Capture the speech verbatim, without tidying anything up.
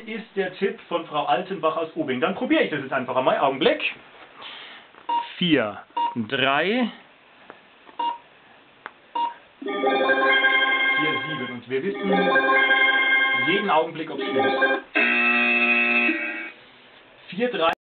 ist der Tipp von Frau Altenbach aus Ubing. Dann probiere ich das jetzt einfach einmal. Augenblick. vier, drei, vier, sieben. Und wir wissen jeden Augenblick, ob es stimmt. vier, drei.